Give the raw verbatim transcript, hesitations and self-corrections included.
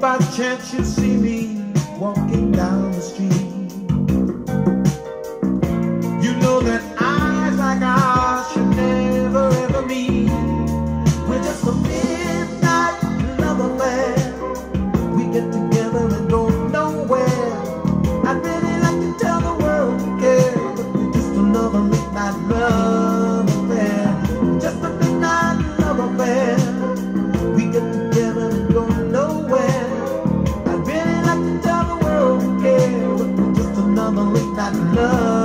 by chance you see me walking down the street, you know that eyes like ours should never ever meet. We're just a midnight love affair. We get together and go nowhere. I'd really like to tell the world we care, but we're just another midnight love affair. Just a midnight love affair. We get together and go nowhere. I'd really like to tell the world we care, but we're just another midnight love.